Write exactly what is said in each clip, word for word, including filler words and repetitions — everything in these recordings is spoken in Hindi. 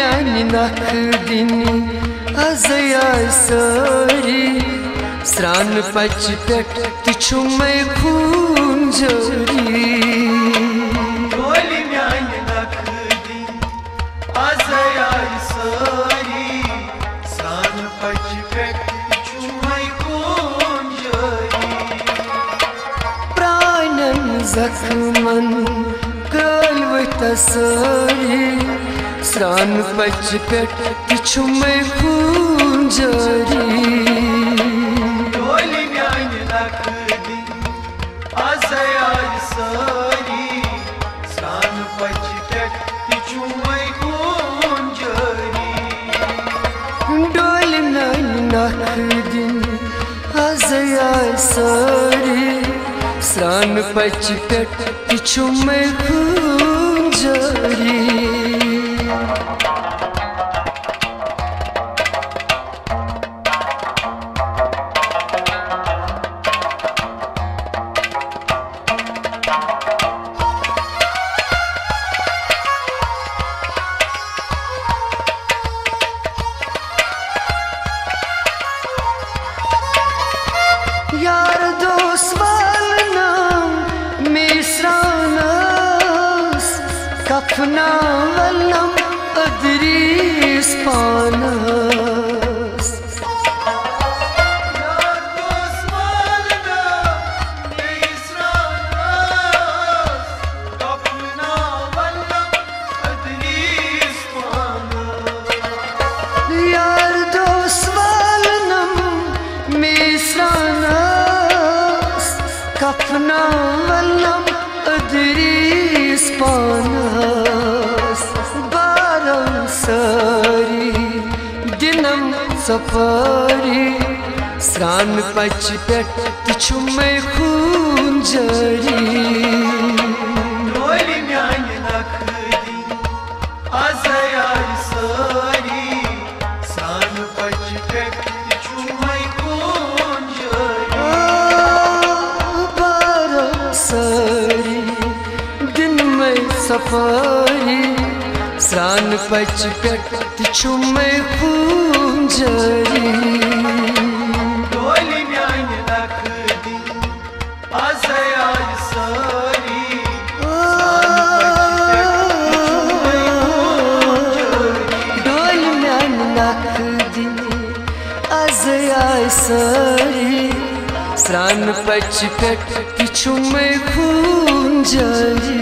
म्यानि नखदिनी अजयाय सारी स्रान पच पेट तिछुमै खून जरी डोली म्यानि नखदिनी अजयाय सारी स्रान पच पेट तिछुमै खून जरी प्राणन जख्मन कलवत सारी स्रान पच पेट तिछुमै खून जरी डोली म्यानि नखदिनी अजयाय सारी स्रान पच पेट तिछुमै खून जरी डोली म्यानि नखदिनी अजयाय सारी स्रान पच पेट तिछुमै खून जरी यार दोस्त वालनाम मिसरानस कफना वल्लम अदरीस पानस यार दोस्त वालनाम मिसरानस कफना वल्लम अदरीस पानस यार दोस्त वालनाम मिसरानस कफना वल्लम अदरीस पानस बारम सारी दिनम सफारी स्रान पच पेट तिछुमै खून जरी डोली म्यानि नखदिनी अजयाय सारी स्रान पच पेट तिछुमै खून जरी बारम सारी दिन में सफारी स्रान पच पेट तिछुमै खून जरी डोली म्यानि नखदिनी अजयाय सारी डोली म्यानि नखदिनी अजयाय सारी स्रान पच पेट तिछुमै खून जरी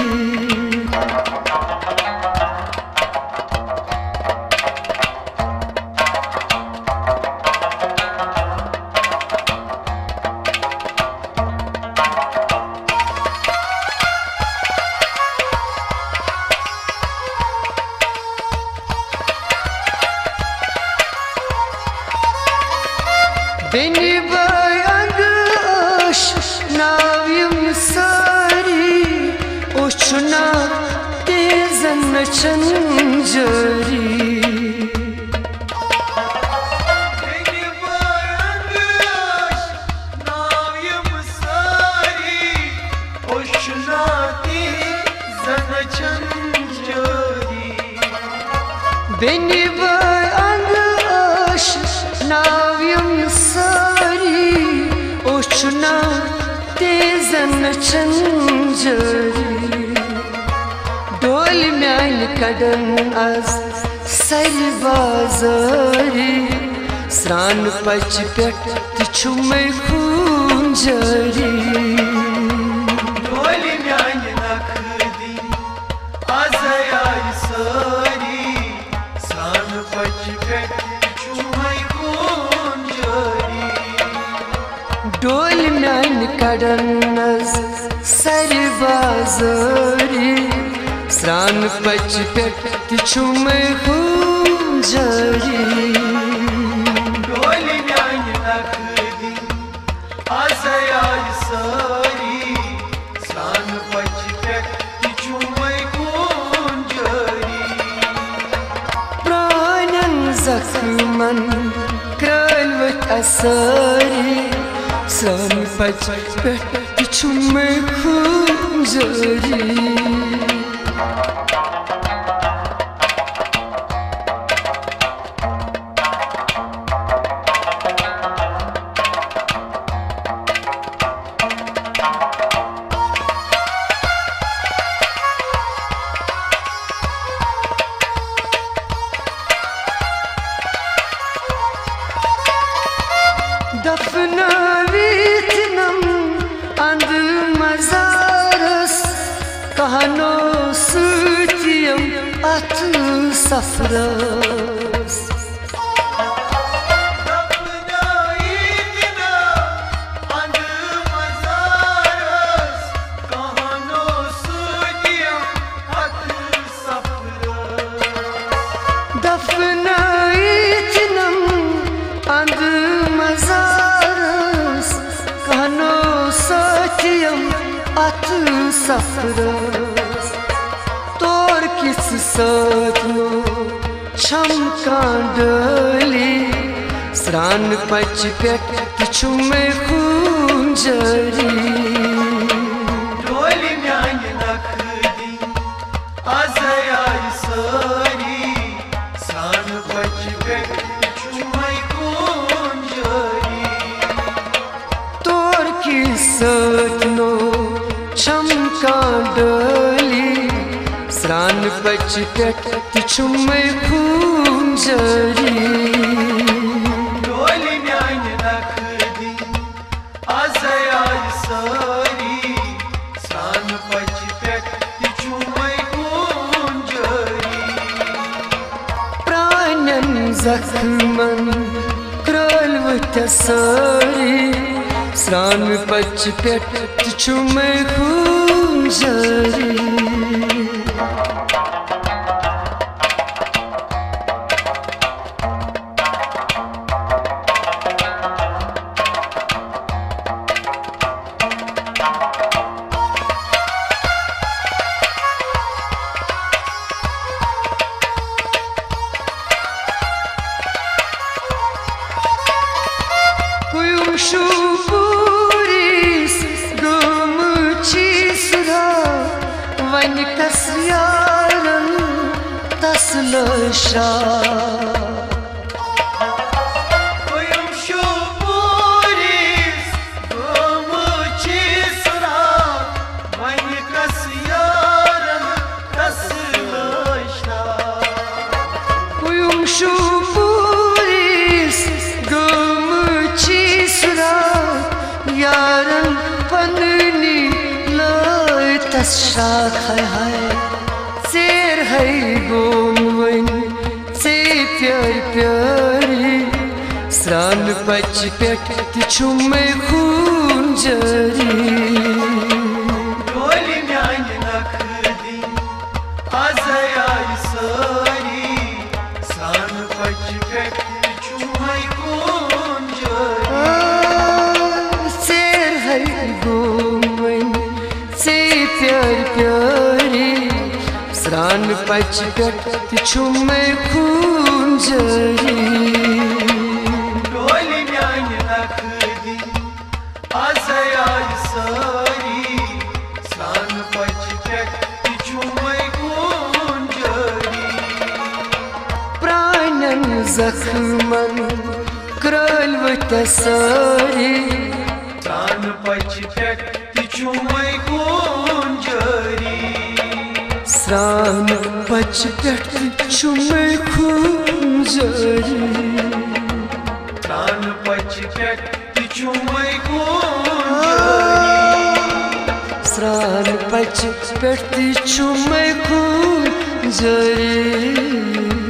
Beni bayanmış navim sari uçuna tezen çanjari Beni bayanmış navim sari hoşuna tezen çanjari Beni bayanmış navim sari uçuna tezen çanjari डोली म्यानि कदन आज सरी बाजारी स्रान पच पेट तिछुमै खून जरी डोली म्यानि नखदिनी अजयाय सारी स्रान पच पेट तिछुमै खून जरी डोली म्यानि कदन आज सरी बाजारी स्रान पच पेट तिछुमै खून जरी डोली म्यानि नखदिनी अजयाय सारी स्रान पच पेट तिछुमै खून जरी प्राणन जख्मन kralvët asari Sran paq pek qume khunjari अथ सफरस दफनाइतनम अंद मजारस कहनो सत्यम अथ सफरस तोर किस सतनो छम कांडली स्रान पच पेट छुमे खून जरी डोली म्यान नखदी आजयाय सारी सान पच पेट छुमे खून जरी तोर किस सतनो छम कांडली स्रान पच पेट छुमे खून जरी डोली म्यान नखदी आजयाय सारी सान पच पेट छुमे खून जरी प्राणन जख्मन क्रलवत सारी स्रान पच पेट छुमे खून जरी Şuburis gümçi sıra Van kasyarın taslaşa Koyum şuburis gümçi sıra Van kasyarın taslaşa Koyum şuburis gümçi sıra Yarın panni lay tasşak hay hay Ser hay gonvin se pyar pyari Sran pach pet chume khoon jari Doli म्यान नखदी आजयाय सारी सान पच पेट छुमे खून जरी Ser hay gonvin se pyar pyari Sran pach pet chume khoon jari डोली म्यान नखदी आजयाय सारी सान पच पेट छुमे खून जरी प्राणन जख्मन क्रलवत सारी सान पच पेट छुमे खून जरी स्रान पच पेट छुमे खून जरी सान पच पेट छुमे खून जरी स्रान पच पेट छुमे खून जरी